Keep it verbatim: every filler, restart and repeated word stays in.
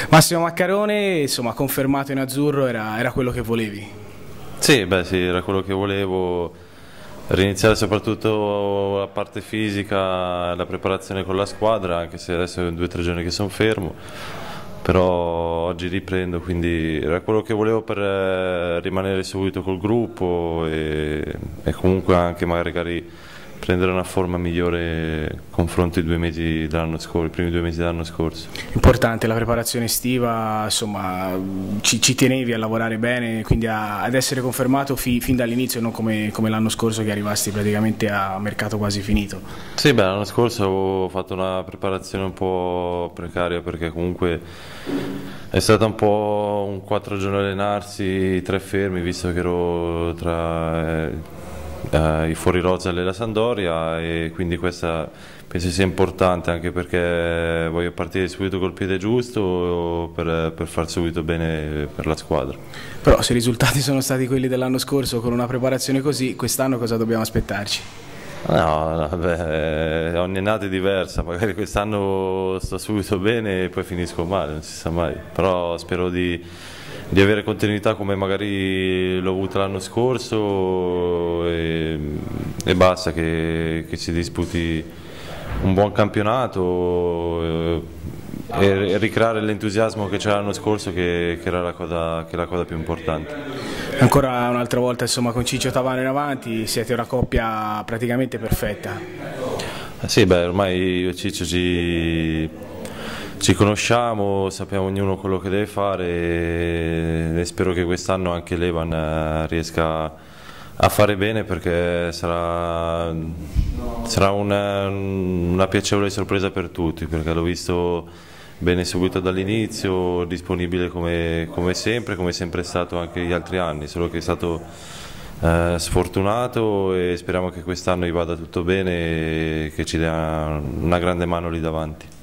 Massimo Maccarone, insomma, confermato in azzurro, era, era quello che volevi? Sì, beh sì, era quello che volevo, riniziare soprattutto la parte fisica, la preparazione con la squadra, anche se adesso è due o tre giorni che sono fermo, però oggi riprendo, quindi era quello che volevo per eh, rimanere subito col gruppo e, e comunque anche magari prendere una forma migliore confronto ai due mesi dell'anno scorso, i primi due mesi dell'anno scorso. Importante la preparazione estiva, insomma, ci, ci tenevi a lavorare bene, quindi a, ad essere confermato fi, fin dall'inizio, non come, come l'anno scorso che arrivasti praticamente a mercato quasi finito. Sì, beh, l'anno scorso avevo fatto una preparazione un po' precaria perché comunque è stato un po' un quattro giorni allenarsi, tre fermi, visto che ero tra eh, eh, i fuori rosa e la Sampdoria, e quindi questa penso sia importante anche perché voglio partire subito col piede giusto per, per far subito bene per la squadra. Però se i risultati sono stati quelli dell'anno scorso con una preparazione così, quest'anno cosa dobbiamo aspettarci? No, vabbè, ogni annata è diversa, magari quest'anno sto subito bene e poi finisco male, non si sa mai, però spero di, di avere continuità come magari l'ho avuta l'anno scorso e, e basta, che, che si disputi un buon campionato e, e ricreare l'entusiasmo che c'era l'anno scorso, che, che era la cosa, che è la cosa più importante. Ancora un'altra volta, insomma, con Ciccio Tavano in avanti siete una coppia praticamente perfetta. Eh sì, beh, ormai io e Ciccio ci, ci conosciamo, sappiamo ognuno quello che deve fare e, e spero che quest'anno anche Levan riesca a fare bene, perché sarà, sarà una, una piacevole sorpresa per tutti, perché l'ho visto bene subito dall'inizio, disponibile come, come sempre, come sempre è stato anche gli altri anni, solo che è stato eh, sfortunato, e speriamo che quest'anno gli vada tutto bene e che ci dia una grande mano lì davanti.